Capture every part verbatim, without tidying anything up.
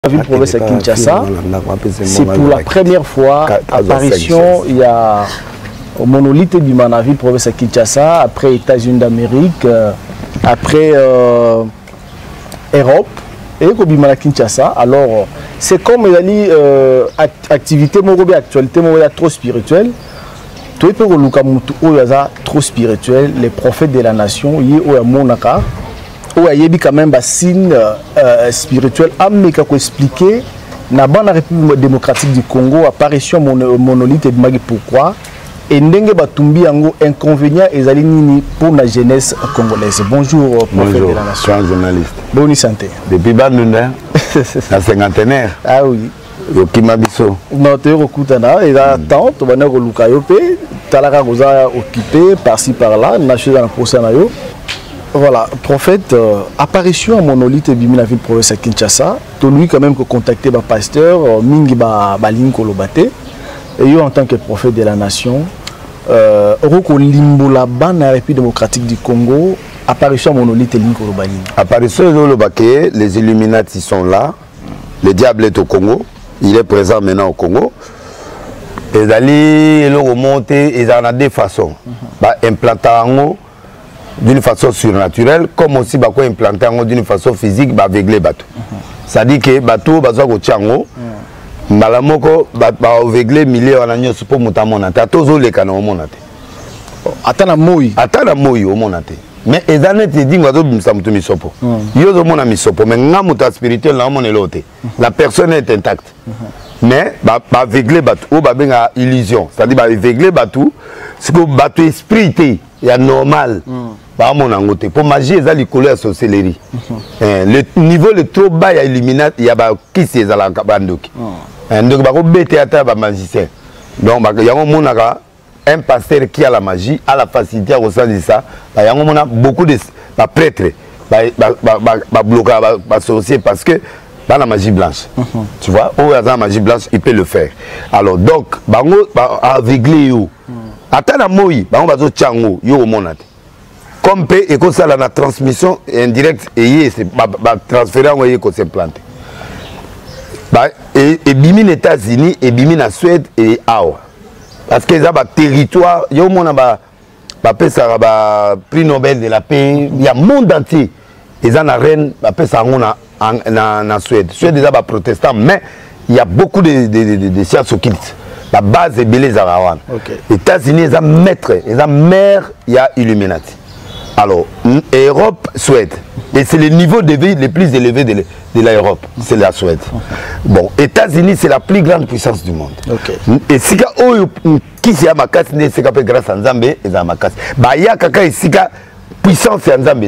La ville province à Kinshasa, c'est pour la première fois apparition, il y a au monolithe du Manaville province à Kinshasa, après États-Unis d'Amérique, après euh, Europe, et Kobimana Kinshasa. Alors, c'est comme il y a euh, activité, actualité trop spirituelle. Tout est trop spirituel, les prophètes de la nation, il y a Monaka. Il y a quand même un signe euh, spirituel mais qu'on expliquer na la République démocratique du Congo apparition mon, monolithe et de pourquoi et ndenge batumbi yango inconvénient ezali nini pour la jeunesse congolaise. Bonjour prophète de la nation. Bonjour journaliste. Bonne santé. Depuis Bandunda la cinquantenaire. Ah oui. Yokima biso. Non te rekutana et là tant to bana ko luka yo pe talaka goza occupé par-ci par-là na chose dans procès na yo. Voilà, prophète, euh, apparition à monolithe et bimi la ville province à Kinshasa. Tu lui quand même que contacter le pasteur euh, Mingi ba Balin Kolobate. Et yo en tant que prophète de la nation, euh, Roko Limbola ban la République démocratique du Congo, apparition à monolithe et Lingi Kolobani. Apparition de Lobake, les Illuminati sont là. Le diable est au Congo. Il est présent maintenant au Congo. Et allez, ils ont monté, ils en ont deux façons. Bah, implanter en haut d'une façon surnaturelle, comme aussi bah, implanter d'une façon physique, bah, avec les bateaux. C'est-à-dire que les bateaux, bah, ça malamoko ba aveuglé milliers en agneau pour monter tozo les canaux au monate atana moi atana moi au monate mais les années te dit ngazo bimsa mutu misopo yo zo mona misopo mais ngamuta spirituel na mon elote la personne est intacte mais ba aveuglé bateau ou ba benga illusion c'est-à-dire ba aveuglé bateau c'est que bateau esprit il y a normal ba mon angote pour magie ça les couleurs sorcellerie le niveau le trop bas il y a illuminati il y a ba qui c'est za la bandoki donc ba ko bete ata ba magicien donc ba yango monaka un pasteur qui a la magie a la facilité à ressentir ça ba yango mona beaucoup de ba prêtres ba ba ba bloquer ba, ba sorcier parce que dans la magie blanche tu vois ou dans la magie blanche il peut le faire alors donc bango ba aveuglé yo ata na moi bango bazo tchango yo monate comme peut et comme ça la transmission indirecte et c'est ba transférer envoyer ko s'implanter bah et, et bimi les États-Unis et bimi la Suède et Awa parce que ça ba territoire yo mona ba ba pesa ba prix Nobel de la paix il y a monde entier et ça na reine ba pesa ngona na na Suède Suède déjà ba protestant mais il y a beaucoup de de de, de sciences occultes la base est belé zarawan okay. États-Unis ils ont maître ils ont mère il y a Illuminati alors Europe Suède et c'est le niveau de vie le plus élevé de l'Europe, c'est la Suède. Bon, États-Unis, c'est la plus grande puissance du monde. Okay. Et si qui c'est à ma casse, c'est grâce à Nzambe et à ma casse. Bah, il y a quelqu'un ici qui puissance et Nzambe.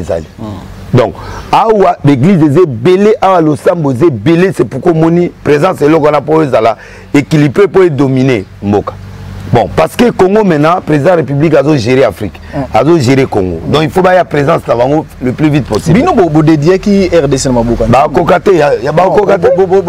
Donc, awa l'église est belée, awa le sambo est belé, c'est pourquoi moni présence est là qu'on a pour eux équilibré pour dominer Mboka. Bon, parce que Congo maintenant, le président de la République a géré l'Afrique, a géré Congo. Donc il faut qu'il y ait la présence le plus vite possible. Bino bo dédié qui R D C Mabuka. Bah kokate, il y a ba kokate.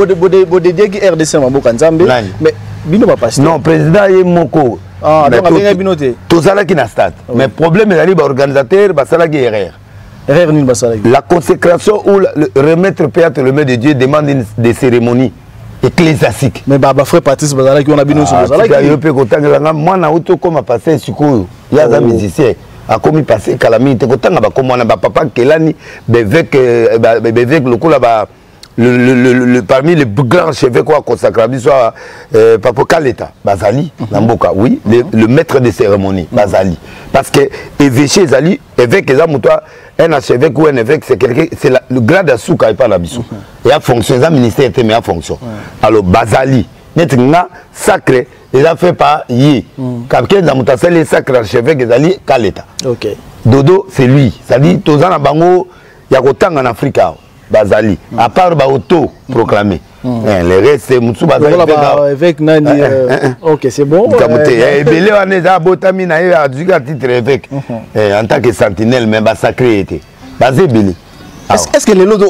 Bo dédié qui R D C Mabuka Nzambe. Mais bino ba passer. Non, président est moko. Ah, donc avec bino te. Tout ça là qui n'a stade. Mais problème est là organisateur, bah ça là qui est erreur. Erreur nul ba ça là. La consécration ou remettre Péatre le maître de Dieu demande des cérémonies ecclésiastique. Mais baba frère Patrice bazala qui on a bino sur bazala qui yo pe kotanga nga mwana auto comme passer sikoyo ya za musicien a commis passer calamité kotanga ba comme mwana ba papa kelani bevek bevek lokola ba le le parmi les grands chefs quoi consacré soit papa Kaleta bazali na mboka oui le maître de cérémonie bazali parce que évêché zali évêque eza mutoa un archevêque ou un évêque, c'est quelqu'un, c'est le grade à souka et pas la bisou. Il y a fonction, il y a ministère, il y a fonction. Alors, Bazali, net nga sacré, il a fait par Yé. Quelqu'un dans mon tassel, les sacrés archevêques, ils allaient Kaleta. Ok. Dodo, c'est lui. Ça dit, Tozan à Bango, il y a autant en Afrique, Bazali. À part Baoto proclamé. Le reste, c'est Moussou Bazali. Évêque Nani. Ok, c'est bon. Belé, on est à Botami, on a dû titre évêque. En tant que sentinelle, mais sacré était. Bazé Belé. Est-ce que les lots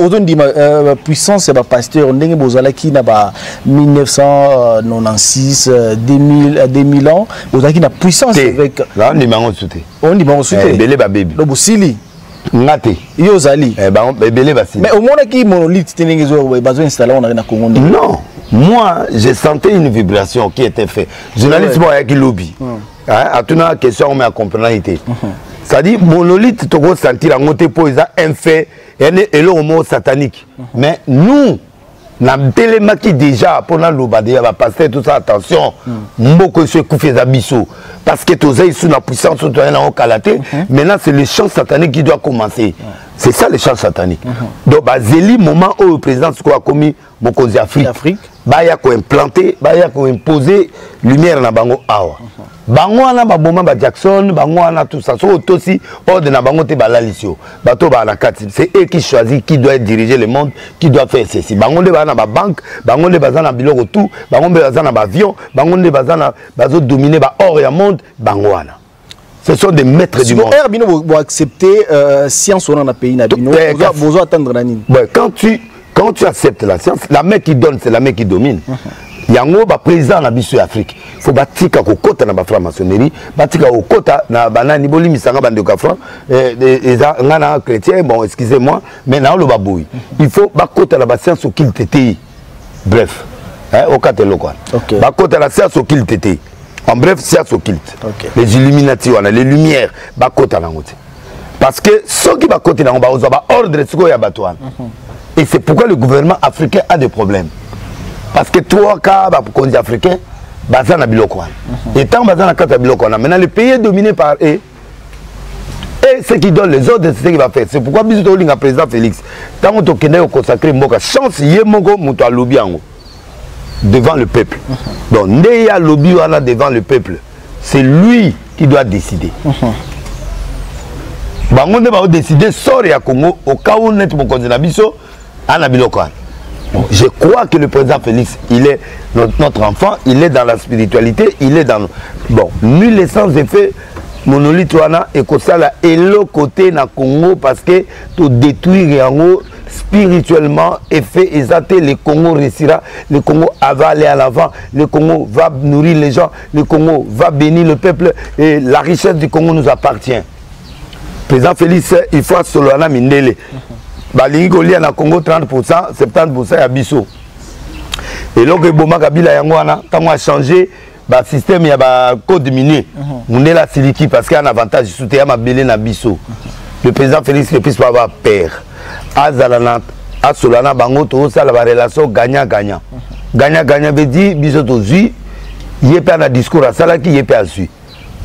de puissance et pasteur, on a qui n'a mille neuf cent quatre-vingt-seize, deux mille ans, on a qui n'a puissance avec. Là, on dit qu'on soutient. On dit qu'on soutient. Belé Babébi. Le Boussili. ngate yo zali eh ba belé basi mais au moins qui monolithe tenenge zo besoin installer on a na Congo non moi j'ai senti une vibration qui était faite journaliste moi qui lobby hein à toute une question on m'a comprendre été ça dit monolithe to go sentir en côté pour ça un fait et le homo satanique mais nous na telema qui déjà pour na lobade va passer tout ça attention mboko se koufi za biso parce que tous sous la puissance tout en en kalaté maintenant c'est le chant satanique qui doit commencer c'est ça le chant satanique donc bazeli moment où le président a commis mokonzi Afrique Afrique ba ya ko implanter ba ya ko imposer lumière na bango awa bango na ba boma ba Jackson bango na tout ça so aussi ordre na bango te balalisio bato ba na kati c'est eux qui choisissent qui doit diriger le monde qui doit faire ceci bango de ba na ba banque bango de bazana biloko tout bango de bazana ba avion bango de bazana bazo dominer ba hors ya monde bango wana ce sont des maîtres du monde si bino bo accepter euh, science on a pays na bino vous attendre na nini ouais quand tu quand tu acceptes la science la main qui donne c'est la main qui domine yango ba président na biso Afrique faut batika ko kota na ba franc-maçonnerie batika ko kota na banani bolimi sanga bande ka franc et ngana chrétien bon excusez-moi mais na lo baboui il faut ba kota na ba science qu'il tété bref hein au katelo quoi ba kota la science qu'il tété en bref science occulte les illuminati wana les lumières ba kota na ngote parce que ceux qui ba kota na ba oza ba ordre siko ya batwana et c'est pourquoi le gouvernement africain a des problèmes. Parce que trois cas de africains, baza na biloko wana. Et tant baza na kata biloko wana. Maintenant le pays est dominé par eux. Et ce qui donne les ordres, c'est ce qu'il va faire. C'est pourquoi biso to linga président Félix. Tant to kende ko consacrer mboka chance yé moko muto a lobby ango devant le peuple. Donc ndé ya lobby wana devant le peuple. C'est lui qui doit décider. Bango ne va décider sort ya Congo au cas où net mon konzi na biso ana biloko wana. Je crois que le président Félix, il est notre, notre enfant, il est dans la spiritualité, il est dans... Bon, nul est sans effet, monolithe wana et que ça et l'autre côté na Congo parce que tout détruire en haut spirituellement et fait exacter le Congo réussira, le Congo va aller à l'avant, le Congo va nourrir les gens, le Congo va bénir le peuple et la richesse du Congo nous appartient. Président Félix, il faut Solana Mindele. Balingi kolia na Congo trente pour cent, soixante-dix pour cent ya biso. Et donc Boma Kabila yango wana tango a changé ba système ya ba code minier. Mundela siliki parce qu'il y a un avantage soute ya mabele na biso. Le président Félix ne puisse pas avoir peur. Azalana asolana bango to ça la relation gagnant gagnant. Gagnant gagnant veut dire biso to zui yé na discours à sala qui yé à zui.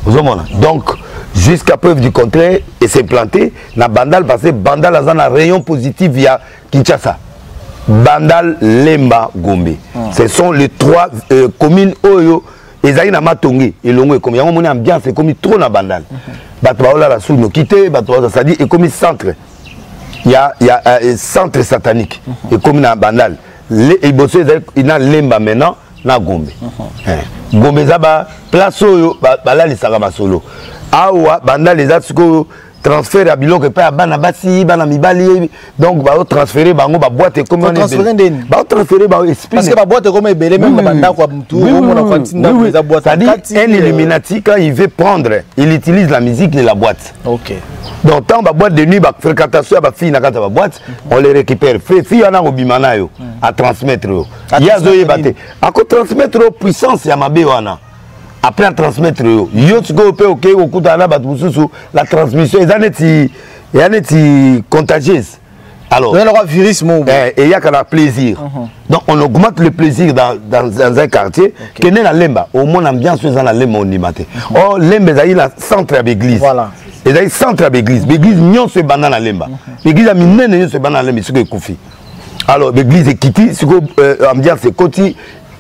Donc jusqu'à preuve du contraire et c'est planté na Bandal parce que Bandal a un rayon positif via Kinshasa. Bandal, Lemba, Gombe. Mm. Ce sont les trois euh, communes Oyo et Zaïna Matongi et Longo et comme il y a une ambiance c'est comme trop na Bandal. Batwaola la sous nous quitter, Batwaola ça dit et comme centre. Il y a il y a un centre satanique et comme na Bandal. Les et bossé il y a Lemba maintenant na Gombe. Gombe zaba place Oyo ba là les sagama solo. Awa banda les atsuko transfert à biloko pas bana basi bana mibali donc ba transférer bango ba boîte comme on est ba transférer ba esprit parce que ba boîte comme belé même banda kwa mtu on a continué za boîte ça dit un illuminati quand il veut prendre il utilise la musique de la boîte. OK. Donc tant ba boîte de nuit ba fréquentation ba fille na kata ba boîte on les récupère fait fille ana obimana yo à transmettre yo ya zo yebate à ko transmettre puissance ya mabe wana. Après à transmettre yo yo tiko pe OK okuta na batu susu la transmission ezaneti yaneti contagieuse alors il y a un virus mon et il y a qu'un plaisir donc on augmente le plaisir dans dans, dans un quartier que né na lemba au moins ambiance dans la lemba on nimate oh lemba za il centre à l'église voilà et za centre à l'église l'église nyon se bana na lemba l'église a minene nyon se bana na lemba ce que kufi alors l'église est quittée ce que ambiance est côté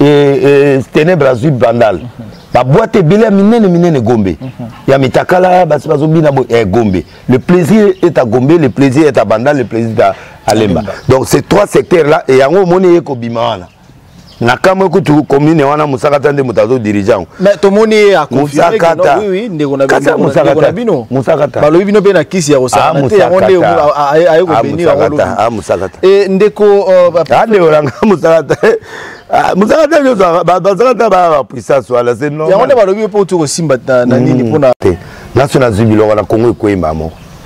et ténèbres azul bandal. La boîte est belle, minene minene Gombe. Il y a mitakala, basibazobina et Gombe. Le plaisir est à Gombe, le plaisir est à Bandal, le plaisir est à Lemba. Donc ces trois secteurs-là, et en haut, mon est Kobimana. Nakama kutu commune wana Musakata nde mutazo dirigeant. Mais tout le monde est à confirmer que non, oui oui, ndeko na bino. Musakata bino. Musakata. Balobi bino pe na kisi ya Osaka. Te yango nde ayo ko béni yango. Ah Musakata. Et ndeko ande oranga Musakata. Musakata nyo bazakata ba puissance wala c'est non. Yango nde balobi pe autour simba na nini pona. National Zubilo wana Congo ekoyemba mo.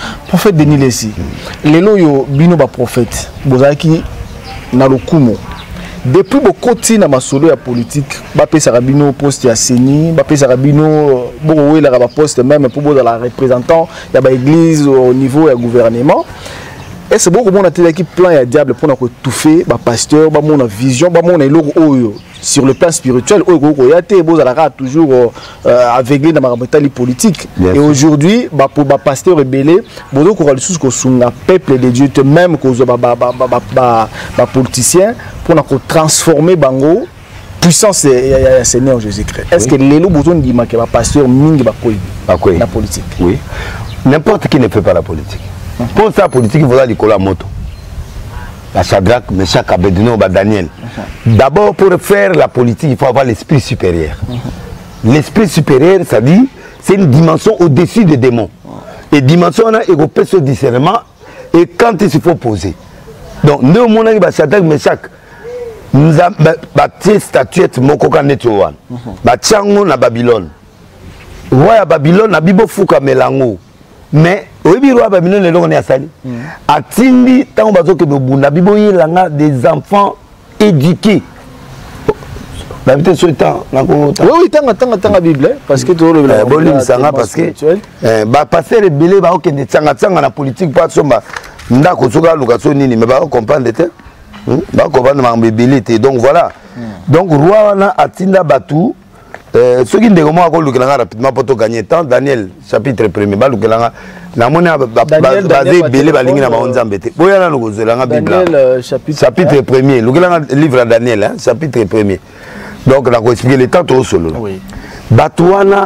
Prophète Denis Lessi. Lelo yo bino ba prophète. Bozaki na lokumo. Depuis beaucoup de temps dans ma solo ya politique, ba pesa rabino poste ya Seni, ba pesa rabino bo la ba poste même pour bo la représentant ya ba église au niveau ya gouvernement. Et c'est beaucoup mon atelier qui plan ya diable pour na ko touffer ba pasteur, ba mon vision, ba mon eloko oyo sur le plan spirituel oyo ko ya te bo la toujours euh, aveuglé dans ma mentalité politique. Bien et aujourd'hui ba pour ba pasteur rebellé, bo ko ressources ko sunga peuple de Dieu te même ko ba ba ba ba ba politicien pour nous transformer bango puissance ya Seigneur Jésus-Christ. Est-ce que les besoin dit que le pasteur mingi ba koy la politique? Oui. N'importe qui ne fait pas la politique. Pour ça la politique il faudra l'école à moto. La Shadrach, Meshach, Abednego, Daniel. D'abord pour faire la politique, il faut avoir l'esprit supérieur. L'esprit supérieur, ça dit c'est une dimension au-dessus des démons. Et dimension on a égoupé ce discernement et quand il se faut poser. Donc nous mon ami Shadrach, Meshach nous a bâti statuette mokoka netouan. Ba tchango na Babylone. Roi à Babylone na bibo fuka melango. Mais au roi Babylone le long on est asali. Atindi tant bazo ke bunda bibo yelanga des enfants éduqués. La vitesse sur le temps nako. Oui, tant tant tant la Bible parce que tout le monde bolim sanga parce que eh ba passer les belé ba okende tsanga tsanga na politique pas somba ndako soka location nini mais ba comprendre te. Ba comprendre ma mbébélité donc voilà. Donc roi wana atinda batu euh ceux qui ndeko mo ko lukelanga rapidement pour to gagner temps Daniel chapitre premier ba lukelanga na mona basé belé balingi na maonzambe te. Boya na lokozelanga Bible. Daniel chapitre chapitre premier lukelanga livre Daniel hein chapitre premier. Donc on a expliqué les temps tout solo. Oui. Batu wana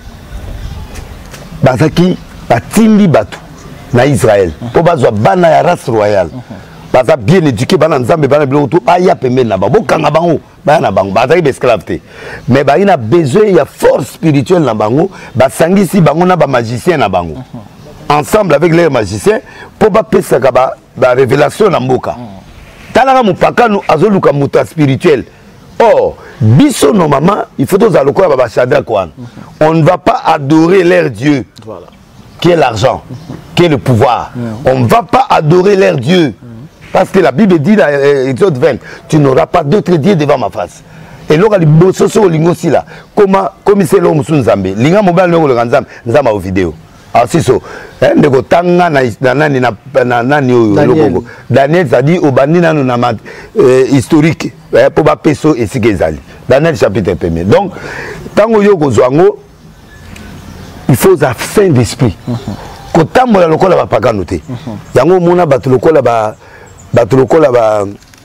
bazaki batindi batu na Israël. Pour bazwa bana ya race royale. Baza bien éduqué bana nzambe bana biloko to aya pembe na bango kanga bango bana bango bazaki esclavité mais ba ina besoin ya force spirituelle na bango basangisi bango na ba magicien na bango ensemble avec les magiciens pour ba pesa ka ba, ba révélation na mboka talaka mupaka no azoluka muta spirituel. Or biso normalement il faut tous aloko ba ba Shadrach kwan on ne va pas adorer leur Dieu voilà qui est l'argent qui est le pouvoir on ne va pas adorer leur Dieu. Parce que la Bible dit dans Exode vingt, tu n'auras pas d'autre Dieu devant ma face. Et là, il y a aussi là. Comment, comme c'est l'homme sous Nzambe, il y a mobile le Nzambe, Nzambe au vidéo. Alors c'est ça. Hein, de Gotanga na nani na nani au Daniel ça dit au bandi na na historique pour ba peso et sigezali. Daniel chapitre premier. Donc tant yo kozwango il faut un saint d'esprit. Quand on a le col à pas noter. Yango mona batu le col à Batuloko là-bas.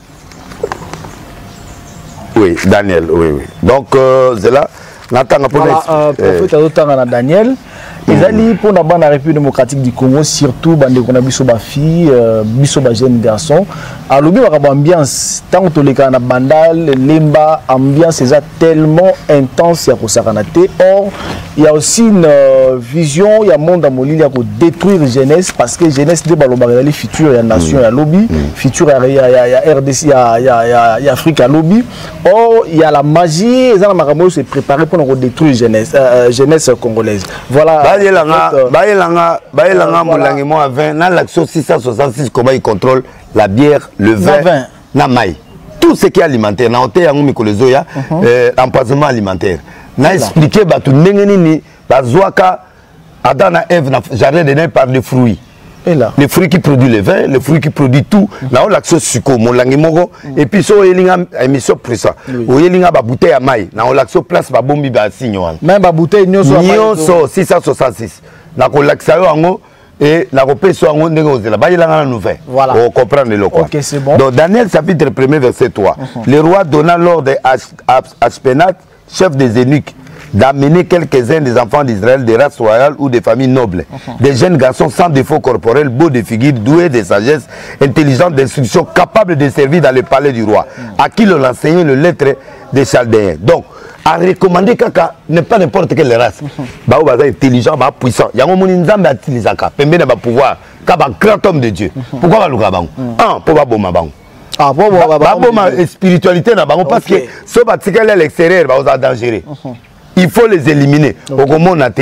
Oui, Daniel, oui, oui. Donc, euh, c'est là. Nathan a voilà, euh, prophète euh, Adotanga Daniel. Les alliés pour la bande République démocratique du Congo, surtout bande qu'on a biso ba fille, biso ba jeune garçon. À l'obi ba ambiance tant que les cas na bandal, lemba ambiance est tellement intense ya ko sakanate. Or, il y a aussi une euh, vision, il y a monde à molili ya ko détruire jeunesse parce que jeunesse de baloba les futurs ya nation ya lobby, futur ya ya R D C ya ya ya Afrique ya lobby. Or, il y a la magie, ça na makambo se préparer pour nous détruire jeunesse euh, jeunesse congolaise. Voilà. Bayelanga, Bayelanga, Bayelanga, Moulangi, moi, vingt, dans l'action six cent soixante-six, comment il contrôle la bière, le vin, la maille. Tout ce qui est alimentaire, dans le empoisonnement alimentaire. N'a expliqué, tout le monde, Bazouaka, Adam et Ève, jardin de Nègres par des fruits. Et là. Les fruits qui produisent le vin, les fruits qui produisent tout. Là, on l'accès sucre, Moulangi, Moro, et puis, so, il y a une émission pour ça. Il y a une bouteille à maille. Là, on l'accès place, ma bombe, bah, signal. Même la bouteille, nous sommes. Nous sommes six cent soixante-six. Là, on l'accès à eux, et la repère soit en haut de là. Il y a la nouvelle. Voilà. On comprend le local. Ok, c'est bon. Donc, Daniel, chapitre premier, verset trois. Le roi donna l'ordre d'Ashpenaz, chef des eunuques, d'amener quelques-uns des enfants d'Israël, des races royales ou des familles nobles, uh-huh. des jeunes garçons sans défaut corporel, beaux de figure, doués de sagesse, intelligents d'instruction, capables de servir dans le palais du roi, uh-huh. à qui l'on enseignait le lettre des Chaldéens. Donc, à recommander Kaka n'est pas n'importe quelle race. Bah, uh-huh. intelligent, bah, puissant. Il y a un monde qui a utilisé Kaka, permet de pouvoir, Kaba, grand homme de Dieu. Uh-huh. Pourquoi va le Gabang? Un, pour pas bon Ah, bon, bon, bon, bon, spiritualité, parce que ce qui est à l'extérieur, bah, vous êtes dangereux. Il faut les éliminer. Okay. Au moment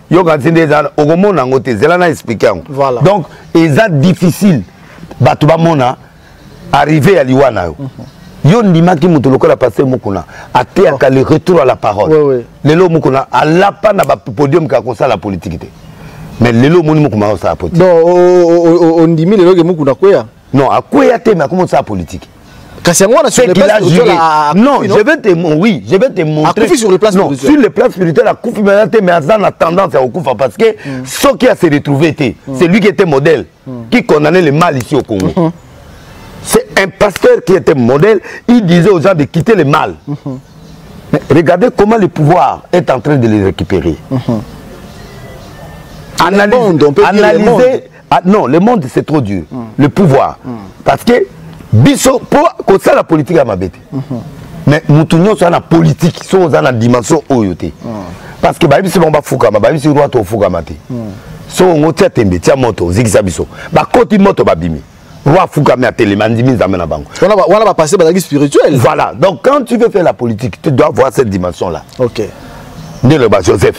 yo quand c'est ça au moment nango te zela na expliquer voilà donc c'est difficile bato ba mona arriver à liwana yo yo ndima ki mutu lokola passer mukuna ate aka le retour à la parole oui, oui. lelo mukuna ala pa na ba podium ka kosa la politique te mais lelo moni mukuma ko sa politique non on ndimi lelo ke mukuna koya non akoya te mais comment ça politique sur le plan spirituel, non, je vais te oui, je vais te montrer sur le plan non, sur le plan spirituel, la Koufi maintenant mais a tendance à Koufa parce que mm. ce qui a se retrouvé était, mm. c'est lui qui était modèle, mm. qui condamnait le mal ici au Congo. Mm -hmm. C'est un pasteur qui était modèle, il disait aux gens de quitter le mal. Mm -hmm. Mais regardez comment le pouvoir est en train de les récupérer. Mm -hmm. Analyse, le monde, on peut analyser, dire le monde. Ah, non, le monde c'est trop dur. Mm. Le pouvoir, mm. parce que biso pour que ça la politique à ma bête mais mutunyo ça la politique sont dans la dimension oyoté parce que ba biso bon ba fuka ba biso roi to fuka maté so on tia tembe tia moto zikisa biso ba koti moto ba bimi roi fuka mais télé mandimi za mena bango on a on a passer ba spirituel voilà donc quand tu veux faire la politique tu dois voir cette dimension là OK de le ba Joseph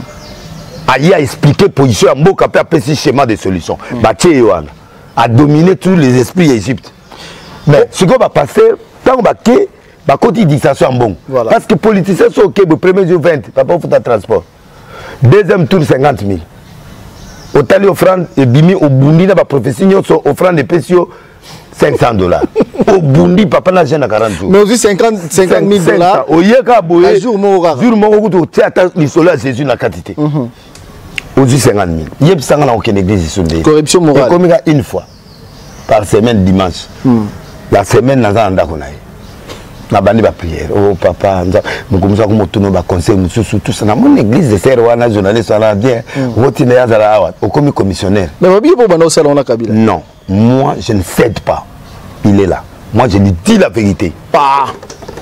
aïe a expliqué position mboka pe apesi schéma de solution ba tie yoana a dominé tous les esprits d'Égypte. Mais ce qu'on va passer, tant qu'on va quitter, bah côté dictation en bon. Voilà. Parce que les politiciens sont ok, le premier jour vingt, papa faut un transport. Deuxième tour cinquante mille. Au tali offrande et bimi au Bundi na ba profession sont offrande de pécio cinq cents dollars. Au Bundi papa n'a jamais à quarante jours. Mais aussi cinquante mille dollars. Au yeka boye. Jour mon regard. Jour mon regard au théâtre l'isola Jésus na quantité. Aujourd'hui cinquante mille. Yep ça n'a aucune église ici. Corruption morale. Et comme une fois par semaine dimanche. Mm. La semaine n'a pas d'argent. Na bandi ba prière. Oh papa, nous commençons à me ba conseil mususu tout ça na mon église de serre wana journaliste wana bien. Wotine ya zala awa au commis commissionnaire. Mais ba bibo bana au salon na Kabila. Non, moi je ne cède pas. Il est là. Moi je lui dis la vérité. Pas.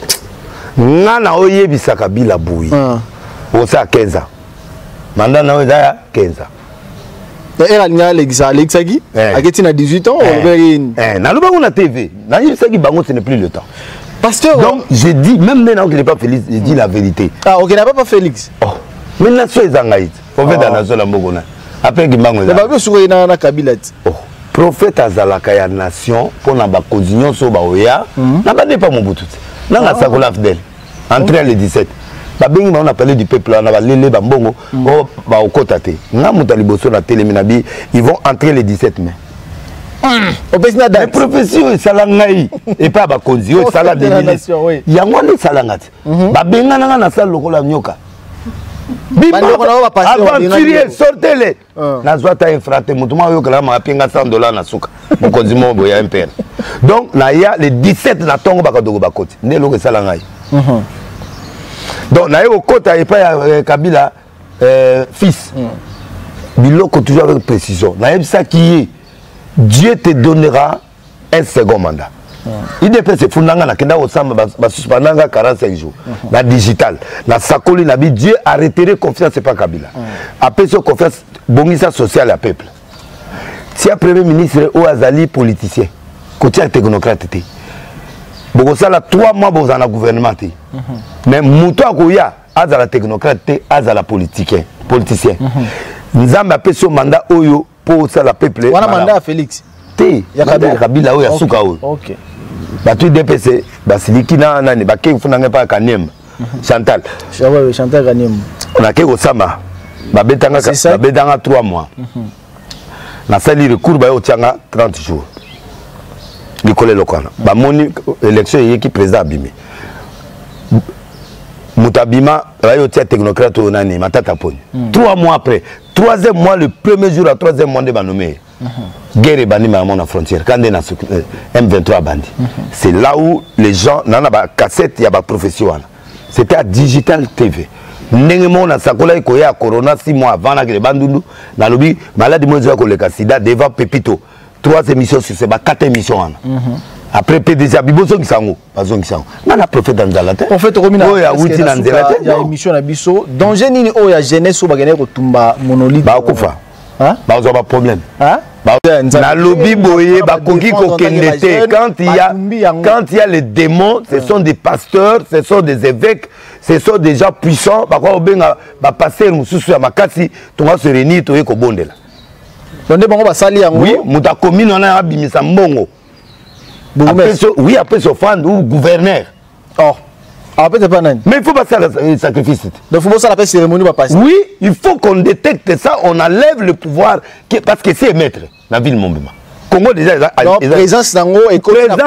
Ngana oyebisa Kabila boui. O ça quinze ans. Manda na oza quinze ans. Elle a Alexagi, a dix-huit ans. Eh, na loba on a T V. Na Alexagi bango ce n'est plus le temps. Pasteur. Donc je dis même maintenant qu'il n'est pas Félix, je dis la vérité. Ah, OK, n'a pas Félix. Oh. Mais na so ezangaït. Prophète dans la zone mbogona. Après ki bango. Na ba so na na Kabila. Oh. Prophète azalaka ya nation pour na ba continuer so ba oya. Na ba ne pas Mobutu. Na nga sakola fidèle. Entrée le dix-sept. Babengi on a parlé du peuple on a lélé bambongo oh ba okotate nga mutaliboso na télé minabi ils vont entrer le dix-sept mai au besina da profession salangai et pas ba konzi o sala de nation oui yango ni salangati babenga nga na sala lokola nyoka bimba aventurier sortez-les na zwata infrate mutuma yo kala ma pinga cent dollars na suka mo konzi mo boya impère donc na ya le dix-sept na tongo bakadogo bakoti ne loko salangai donc, au côté et pas Kabila euh, fils. Mm. Biloko toujours avec précision. Naïm ça qui est Dieu te donnera un second mandat. Mm. Il dépend c'est fundanga na kenda osamba ba suspendanga quarante-cinq jours. Mm-hmm. La digital, la sakoli na bi Dieu a retiré confiance c'est pas Kabila. Mm. Après ce confiance bongisa social à peuple. Si un premier ministre ou azali politicien, côté technocrate té. Bon ça là trois mois vous en a gouvernement té. Mais muto akoya azala technocrate azala politicien politicien nzamba apeso mandat oyo pour ça la peuple wana mandat à Félix te ya Kabila oyo asuka oyo OK batu D P C basiliki na nani bakeki funanga pa Kanem Chantal ouais Chantal Kanem on a keko sama babetanga babetanga trois mois na sali recours ba yo tianga trente jours likole lokana ba moni élection yeki président abimi Moutabima, Rayotia technocrate au Nani, Matata Pony. Trois mois après, troisième mois, le premier jour, le troisième mois de Banomé, guerre et bandi à la frontière, quand on a M vingt-trois bandi. C'est là où les gens, dans la cassette, il y a ma profession. C'était à Digital T V. Nengemon na sakola ikoya corona six mois avant la guerre bandundu, na lobby, malade mozo ko le sida devant Pepito. Trois émissions sur ces quatre émissions. Après P D G Biboso qui sango bazon qui sango na prophète dans la terre en fait romina oya wuti na nzela te ya émission na biso danger nini oya jeunesse o bagene ko tumba monolithe ba kufa bazwa ba problème na lobby boye ba koki ko kendete quand il y a quand il y a les démons ce sont des pasteurs ce sont des évêques ce sont des gens puissants ba ko benga ba passer mususu ya makasi tonga se réunir to ko bondela donde bango ba sali yango oui muta commune na abimisa mbongo oui après ce fan ou gouverneur oh ah, pas mais il faut passer le sacrifice. Donc il faut passer la cérémonie. Oui, il faut qu'on détecte ça, on enlève le pouvoir, parce que c'est maître, la ville Mombema. Congo déjà... Donc présence d'Ango et présence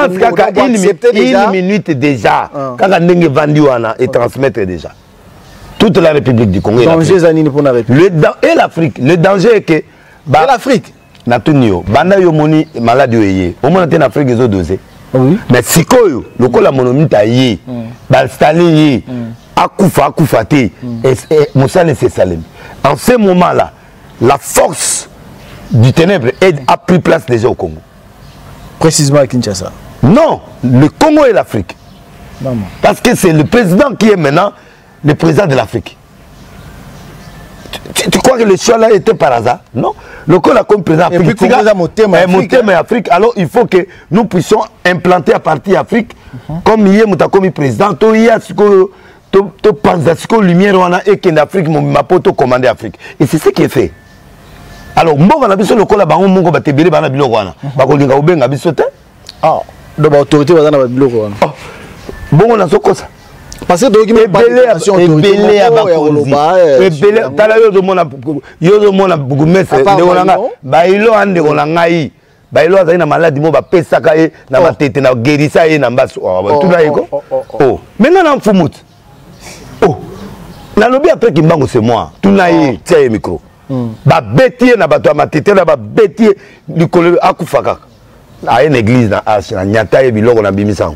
une minute déjà, quand on a vendu et transmettre déjà. Toute la République du Congo. Danger Zanini pour la République. Et l'Afrique, le danger est que... Et l'Afrique Natunio, Banda Yomoni, maladie, au moins en Afrique, ils ont dosé. Oui. Mais si koyo lokola monomita yi ba Staline yi akufa akufa te et Moussane c'est Salem. En ce moment-là, la force du ténèbre a pris place déjà au Congo. Précisément à Kinshasa. Non, le Congo et l'Afrique. Parce que c'est le président qui est maintenant le président de l'Afrique. Tu, tu crois que le choix là était par hasard? Non. Le Congo a comme président africain. Et Afrique. Alors il faut que nous puissions implanter à partir d'Afrique, uh-huh. Comme hier, nous avons comme président, tu as ce que tu penses à ce que lumière et que l'Afrique m'a pas commandé l'Afrique. Et c'est ce qui est fait. Alors, moi, on a besoin de le Congo, on a besoin de le Congo, ah, donc l'autorité va dans le bureau. Bon, on a ce que ça. Parce que donc il y a des relations belé à Bakozi belé tala yo zo mona yo zo mona bugumese ndeko nanga bailo ande ko ngai bailo azali na maladie mo ba pesaka e na matete na guérissa e na mbaso tuna yeko oh maintenant na mfumut oh na lobi après kimbango c'est moi tuna yi tie micro ba betie na bato matete na ba betie likolo akufaka a une église na na nyata e biloko na bimisango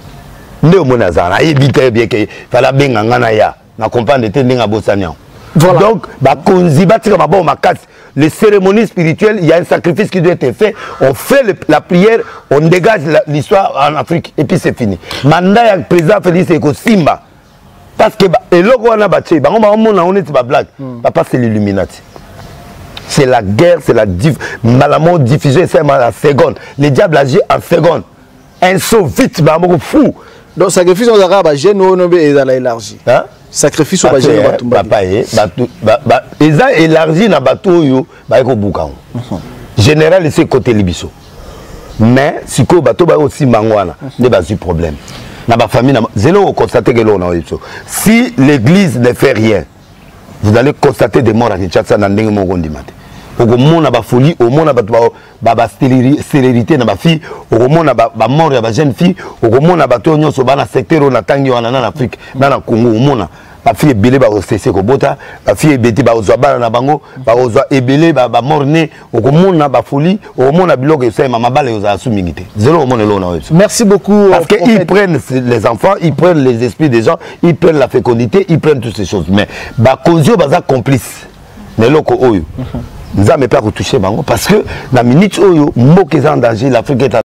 ne mona zana ebite bien que fala benga ngana ya na comprendre te ndinga bosanya. Donc ba konzi batika mabo makasi les cérémonies spirituelles, il y a un sacrifice qui doit être fait, on fait le, la prière, on dégage l'histoire en Afrique et puis c'est fini. Mandat ya président Félix Eko Simba parce que et loko wana bache ba ngoma mona on est ba blague papa c'est l'Illuminati. C'est la guerre, c'est la diff malamon diffusion c'est la seconde. Les diables agissent en seconde. Un saut vite ba moko fou. Donc sacrifice on a ba jeune on est dans élargi. Hein? Sacrifice on ba jeune batumba. Papa eh ba ba eza élargi na bato yo ba ko buka. Général c'est côté libiso. Mais si ko bato ba aussi mangwana ne ba su problème. Na ba famille na zéro constater que l'on a si l'église ne fait rien, vous allez constater des morts à Kinshasa na ndenge moko ndimate. Au monde ba folie, au monde ba ba célérité na ba fille, au monde ba ba mort ya ba jeune fille, au monde ba to nyonso ba na secteur na tangi wana na Afrique, na na Congo au monde ba fille belé ba cesser ko bota, ba fille beti ba ozwa bana na bango, ba ozwa ebelé ba ba mort né, au monde ba folie, au monde biloko esa mama bale oza asumingité. Zéro au monde lo na. Merci beaucoup. Parce que ils prennent les enfants, ils prennent les esprits des gens, ils prennent la fécondité, ils prennent toutes ces choses. Mais ba kozio baza complice. Mais loko oyo. Nous n'avons pas retouché parce que la minute où nous sommes en danger, l'Afrique est